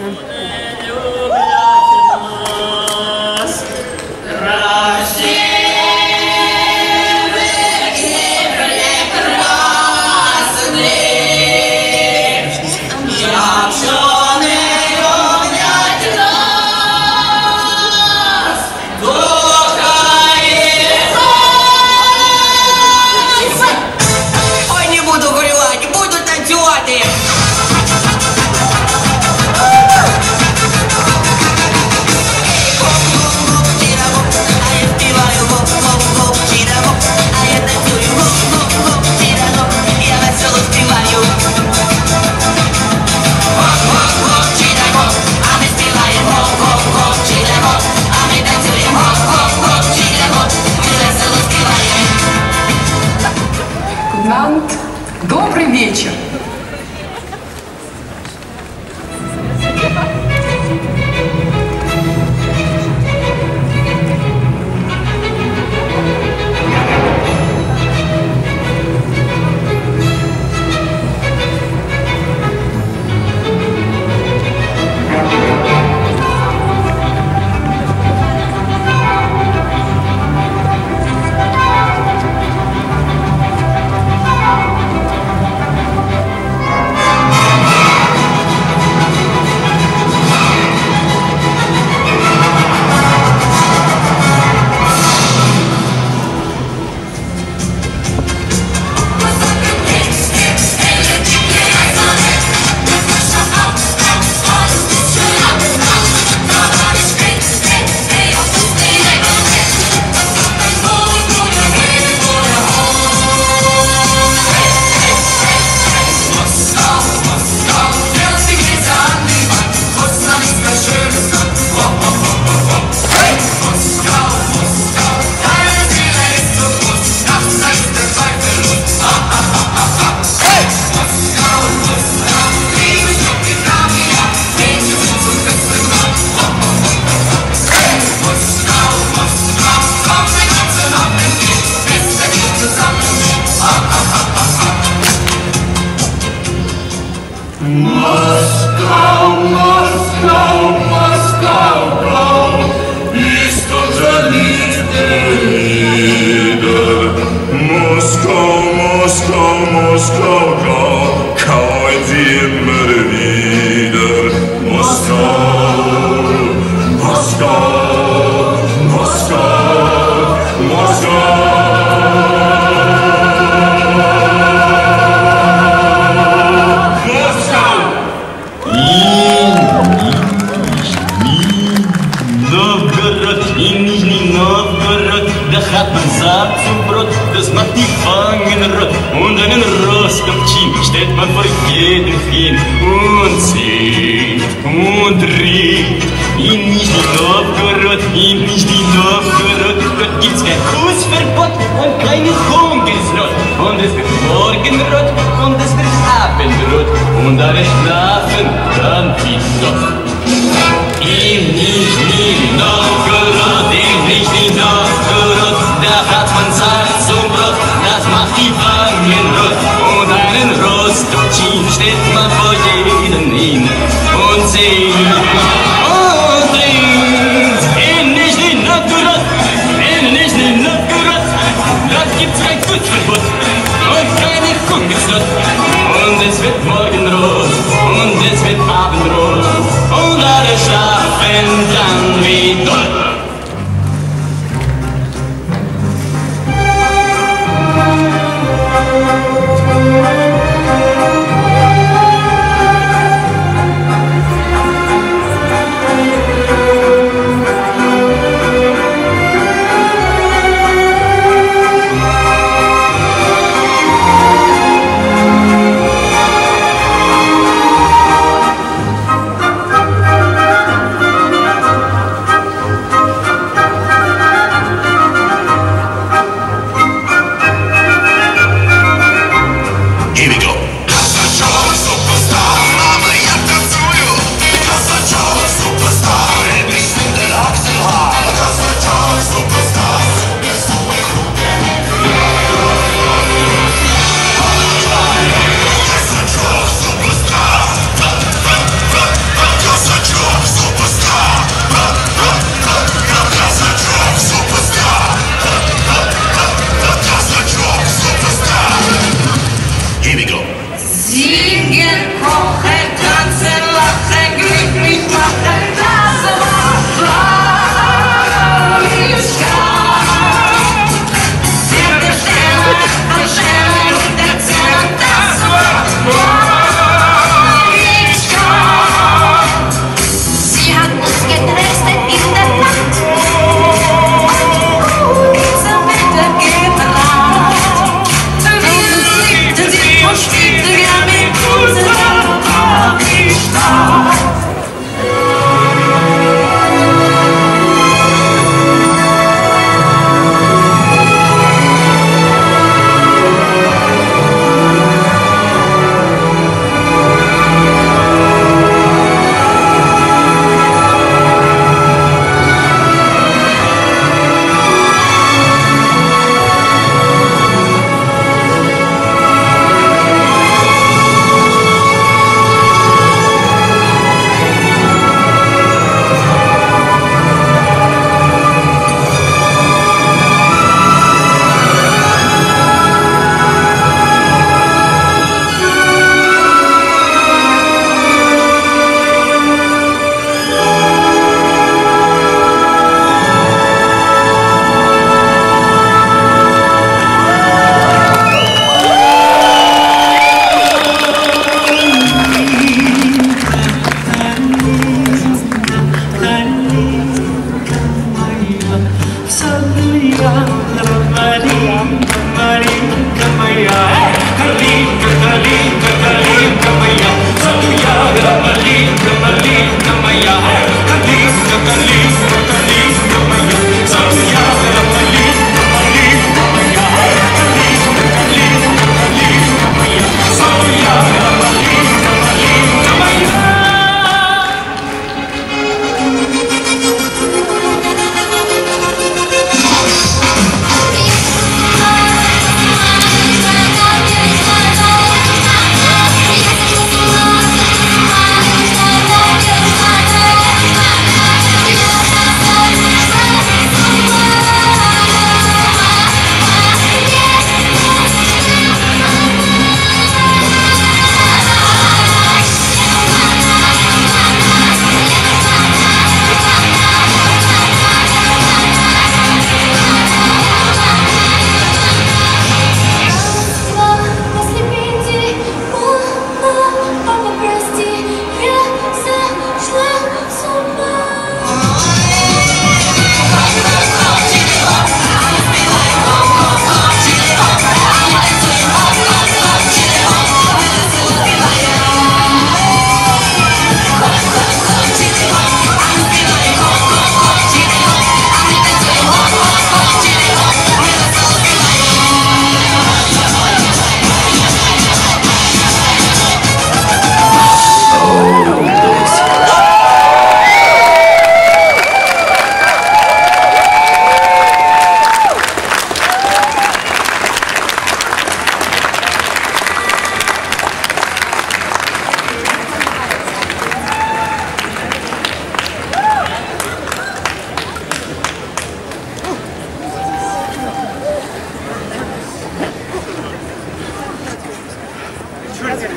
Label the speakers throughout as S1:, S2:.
S1: Добрый вечер.
S2: Moskau, Moskau, Moskau, blau, ist unser Lied der Lieder. Moskau, Moskau, Moskau, grau, kauen sie immer wieder. Moskau, Moskau, Moskau, Moskau.
S3: Das macht die Wangen rot und einen Rostkopfchen stellt man vor jeden hin und singt und riecht. In Nizhny Novgorod, dort gibt's kein Kussverbot und keine Hungersnot. Und es wird Morgenrot und es wird Abendrot und alle schlafen dann bis Nacht. In Nizhny Novgorod, da hat man Salz und Brot, das macht die Wangen rot. Und einen Rostkopfchen stellt man vor jeden hin und singt und trinkt. In Nizhny Novgorod, dort gibt's kein Kussverbot und keine Hungersnot. Und es wird Morgenrot und es wird Abendrot und alle schlafen dann wie dort.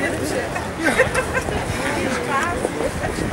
S1: Viel Spaß.